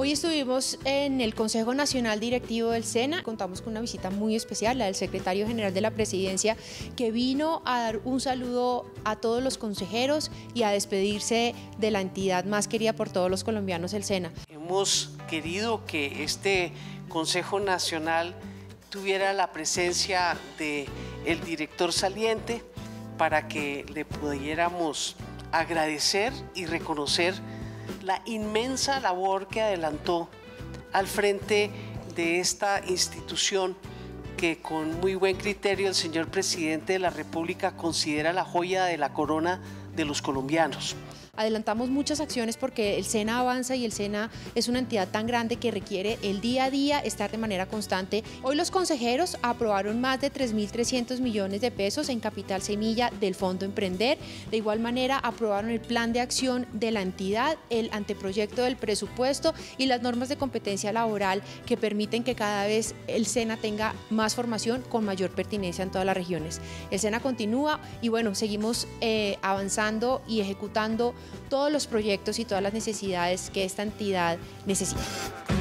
Hoy estuvimos en el Consejo Nacional Directivo del SENA, contamos con una visita muy especial, la del Secretario General de la Presidencia, que vino a dar un saludo a todos los consejeros y a despedirse de la entidad más querida por todos los colombianos, el SENA. Hemos querido que este Consejo Nacional tuviera la presencia del director saliente para que le pudiéramos agradecer y reconocer la inmensa labor que adelantó al frente de esta institución que con muy buen criterio el señor presidente de la República considera la joya de la corona de los colombianos. Adelantamos muchas acciones porque el SENA avanza y el SENA es una entidad tan grande que requiere el día a día estar de manera constante. Hoy los consejeros aprobaron más de 3.300 millones de pesos en capital semilla del Fondo Emprender. De igual manera aprobaron el plan de acción de la entidad, el anteproyecto del presupuesto y las normas de competencia laboral que permiten que cada vez el SENA tenga más formación con mayor pertinencia en todas las regiones. El SENA continúa y bueno, seguimos avanzando y ejecutando todos los proyectos y todas las necesidades que esta entidad necesita.